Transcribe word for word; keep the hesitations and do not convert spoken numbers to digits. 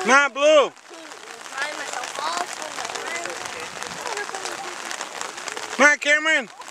Not Blue. Find myself all from Come on, Cameron.